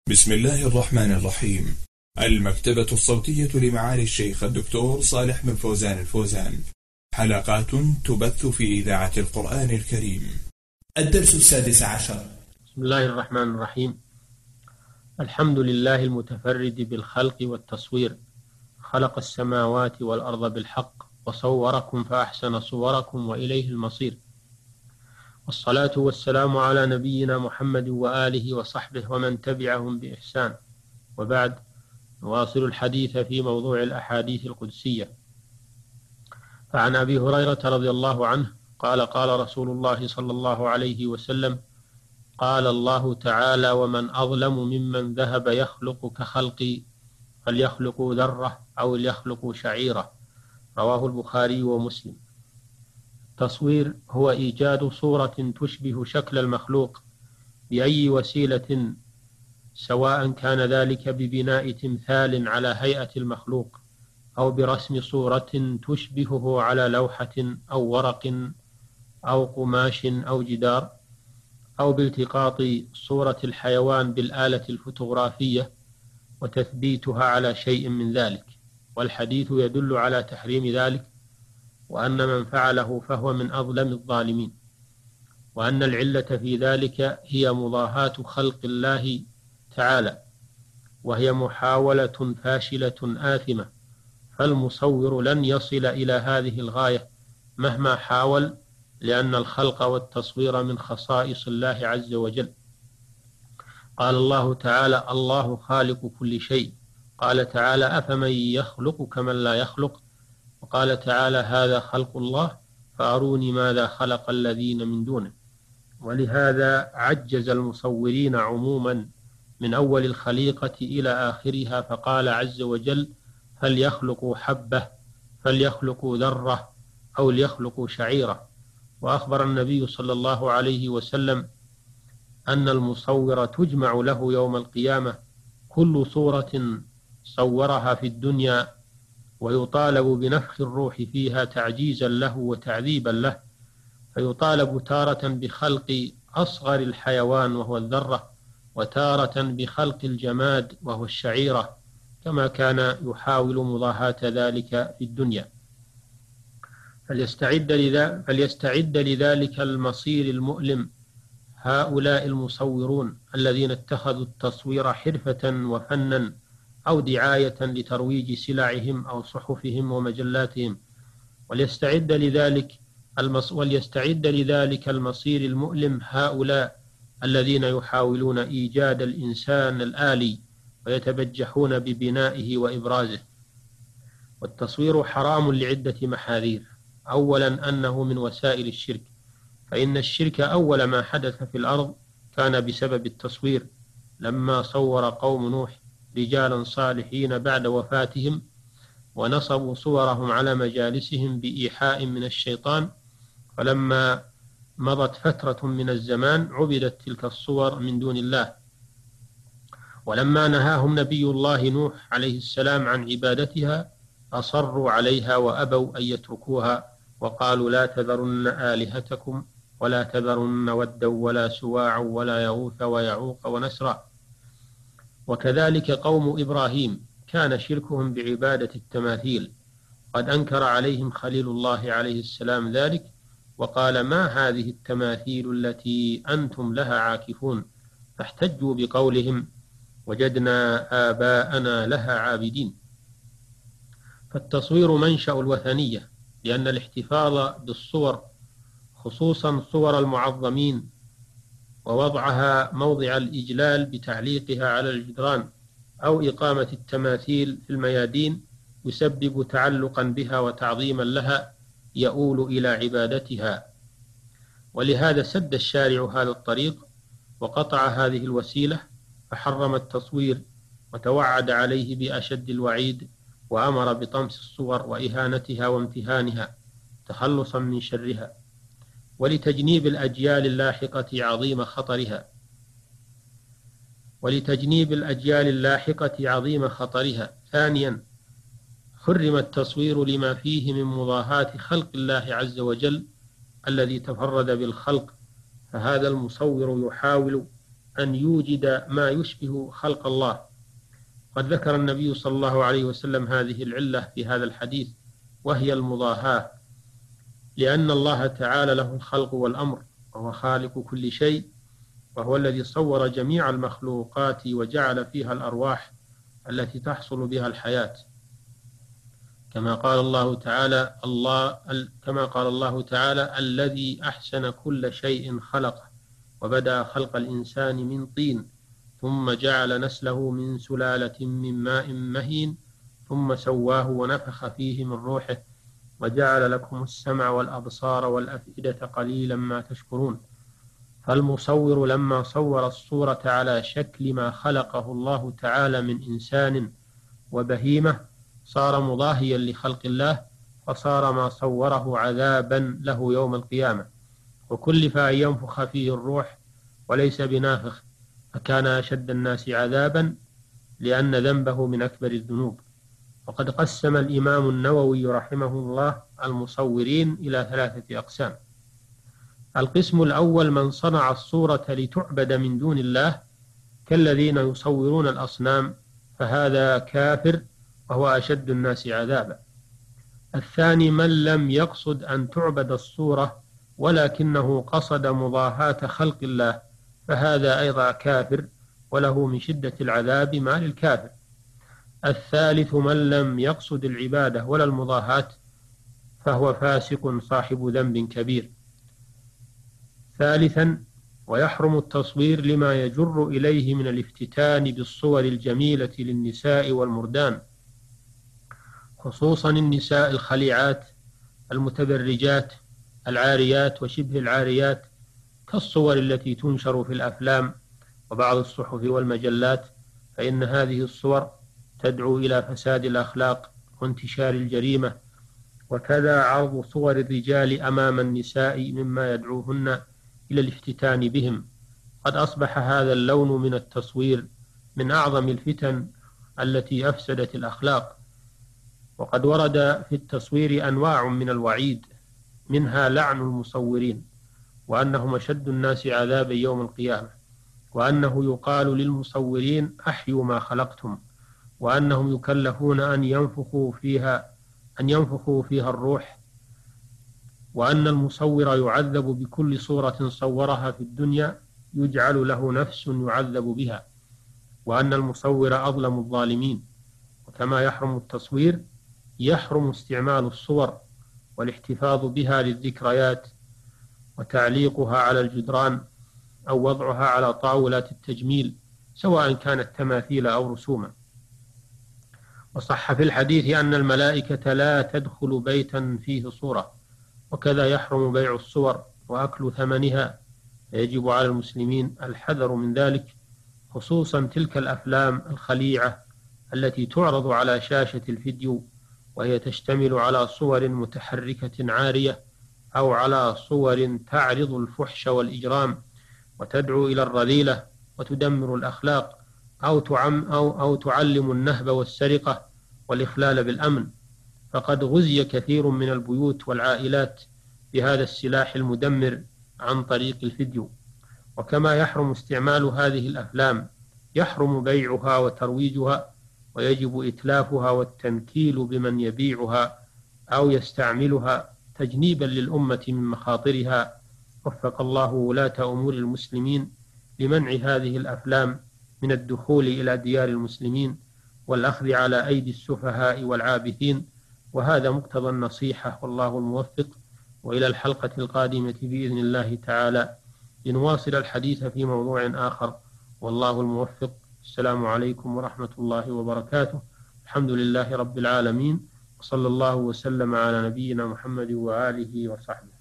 بسم الله الرحمن الرحيم. المكتبة الصوتية لمعالي الشيخ الدكتور صالح بن فوزان الفوزان، حلقات تبث في إذاعة القرآن الكريم. الدرس 16. بسم الله الرحمن الرحيم. الحمد لله المتفرد بالخلق والتصوير، خلق السماوات والأرض بالحق وصوركم فأحسن صوركم وإليه المصير، والصلاة والسلام على نبينا محمد وآله وصحبه ومن تبعهم بإحسان، وبعد، نواصل الحديث في موضوع الأحاديث القدسية. فعن أبي هريرة رضي الله عنه قال: قال رسول الله صلى الله عليه وسلم: قال الله تعالى: ومن أظلم ممن ذهب يخلق كخلقي، فليخلقوا ذرة أو ليخلقوا شعيرة. رواه البخاري ومسلم. التصوير هو إيجاد صورة تشبه شكل المخلوق بأي وسيلة، سواء كان ذلك ببناء تمثال على هيئة المخلوق، أو برسم صورة تشبهه على لوحة أو ورق أو قماش أو جدار، أو بالتقاط صورة الحيوان بالآلة الفوتوغرافية وتثبيتها على شيء من ذلك. والحديث يدل على تحريم ذلك، وأن من فعله فهو من أظلم الظالمين، وأن العلة في ذلك هي مضاهاة خلق الله تعالى، وهي محاولة فاشلة آثمة، فالمصور لن يصل إلى هذه الغاية مهما حاول، لأن الخلق والتصوير من خصائص الله عز وجل. قال الله تعالى: الله خالق كل شيء. قال تعالى: أفمن يخلق كمن لا يخلق. وقال تعالى: هذا خلق الله فأروني ماذا خلق الذين من دونه. ولهذا عجز المصورين عموما من أول الخليقة إلى آخرها، فقال عز وجل: فليخلقوا حبة، فليخلقوا ذرة، أو ليخلقوا شعيرة. وأخبر النبي صلى الله عليه وسلم أن المصور تجمع له يوم القيامة كل صورة صورها في الدنيا، ويطالب بنفخ الروح فيها تعجيزا له وتعذيبا له، فيطالب تارة بخلق أصغر الحيوان وهو الذرة، وتارة بخلق الجماد وهو الشعيرة، كما كان يحاول مضاهاة ذلك في الدنيا. فليستعد لذلك المصير المؤلم هؤلاء المصورون الذين اتخذوا التصوير حرفة وفنا، أو دعاية لترويج سلعهم أو صحفهم ومجلاتهم. وليستعد لذلك المصير المؤلم هؤلاء الذين يحاولون إيجاد الإنسان الآلي ويتبجحون ببنائه وإبرازه. والتصوير حرام لعدة محاذير. أولا، أنه من وسائل الشرك، فإن الشرك أول ما حدث في الأرض كان بسبب التصوير، لما صور قوم نوح رجالا صالحين بعد وفاتهم، ونصبوا صورهم على مجالسهم بإيحاء من الشيطان، فلما مضت فترة من الزمان عبدت تلك الصور من دون الله. ولما نهاهم نبي الله نوح عليه السلام عن عبادتها أصروا عليها وأبوا أن يتركوها، وقالوا: لا تذرن آلهتكم ولا تذرن ودا ولا سواعا ولا يغوث ويعوق ونسرا. وكذلك قوم إبراهيم كان شركهم بعبادة التماثيل، قد أنكر عليهم خليل الله عليه السلام ذلك، وقال: ما هذه التماثيل التي أنتم لها عاكفون؟ فاحتجوا بقولهم: وجدنا آباءنا لها عابدين. فالتصوير منشأ الوثنية، لأن الاحتفاظ بالصور، خصوصا صور المعظمين، ووضعها موضع الإجلال بتعليقها على الجدران، أو إقامة التماثيل في الميادين، يسبب تعلقا بها وتعظيما لها يؤول إلى عبادتها. ولهذا سد الشارع هذا الطريق وقطع هذه الوسيلة، فحرم التصوير وتوعد عليه بأشد الوعيد، وأمر بطمس الصور وإهانتها وامتهانها تخلصا من شرها، ولتجنيب الأجيال اللاحقة عظيم خطرها. ثانيا، حرم التصوير لما فيه من مضاهاة خلق الله عز وجل الذي تفرد بالخلق، فهذا المصور يحاول أن يوجد ما يشبه خلق الله. قد ذكر النبي صلى الله عليه وسلم هذه العلة في هذا الحديث، وهي المضاهاة، لأن الله تعالى له الخلق والأمر، وهو خالق كل شيء، وهو الذي صور جميع المخلوقات وجعل فيها الأرواح التي تحصل بها الحياة، كما قال الله تعالى الذي أحسن كل شيء خلقه وبدأ خلق الإنسان من طين ثم جعل نسله من سلالة من ماء مهين ثم سواه ونفخ فيه من روحه وجعل لكم السمع والأبصار والأفئدة قليلا ما تشكرون. فالمصور لما صور الصورة على شكل ما خلقه الله تعالى من إنسان وبهيمة صار مضاهيا لخلق الله، فصار ما صوره عذابا له يوم القيامة، وكلف أن ينفخ فيه الروح وليس بنافخ، فكان أشد الناس عذابا لأن ذنبه من أكبر الذنوب. وقد قسم الإمام النووي رحمه الله المصورين إلى 3 أقسام. القسم الأول من صنع الصورة لتعبد من دون الله كالذين يصورون الأصنام، فهذا كافر وهو أشد الناس عذابا. الثاني من لم يقصد أن تعبد الصورة ولكنه قصد مضاهاة خلق الله، فهذا أيضا كافر وله من شدة العذاب ما للكافر. الثالث من لم يقصد العبادة ولا المضاهاة فهو فاسق صاحب ذنب كبير. ثالثا ويحرم التصوير لما يجر إليه من الافتتان بالصور الجميلة للنساء والمردان، خصوصا النساء الخليعات المتبرجات العاريات وشبه العاريات، كالصور التي تنشر في الأفلام وبعض الصحف والمجلات، فإن هذه الصور تدعو إلى فساد الأخلاق وانتشار الجريمة. وكذا عرض صور الرجال أمام النساء مما يدعوهن إلى الافتتان بهم. قد أصبح هذا اللون من التصوير من أعظم الفتن التي أفسدت الأخلاق. وقد ورد في التصوير أنواع من الوعيد، منها لعن المصورين، وأنهم أشد الناس عذابا يوم القيامة، وأنه يقال للمصورين أحيوا ما خلقتم، وأنهم يكلفون أن ينفخوا فيها الروح، وأن المصور يعذب بكل صورة صورها في الدنيا يجعل له نفس يعذب بها، وأن المصور أظلم الظالمين. وكما يحرم التصوير يحرم استعمال الصور والاحتفاظ بها للذكريات وتعليقها على الجدران أو وضعها على طاولات التجميل سواء كانت تماثيل أو رسوما. وصح في الحديث أن الملائكة لا تدخل بيتا فيه صورة. وكذا يحرم بيع الصور وأكل ثمنها، فيجب على المسلمين الحذر من ذلك، خصوصا تلك الأفلام الخليعة التي تعرض على شاشة الفيديو، وهي تشتمل على صور متحركة عارية أو على صور تعرض الفحش والإجرام وتدعو إلى الرذيلة وتدمر الأخلاق أو تعلم النهب والسرقة والإخلال بالأمن. فقد غزي كثير من البيوت والعائلات بهذا السلاح المدمر عن طريق الفيديو. وكما يحرم استعمال هذه الأفلام يحرم بيعها وترويجها، ويجب إتلافها والتنكيل بمن يبيعها أو يستعملها تجنيبا للأمة من مخاطرها. وفق الله ولاة أمور المسلمين لمنع هذه الأفلام من الدخول إلى ديار المسلمين والأخذ على أيدي السفهاء والعابثين، وهذا مقتضى النصيحة، والله الموفق. وإلى الحلقة القادمة بإذن الله تعالى لنواصل الحديث في موضوع آخر، والله الموفق. السلام عليكم ورحمة الله وبركاته. الحمد لله رب العالمين، وصلى الله وسلم على نبينا محمد وآله وصحبه.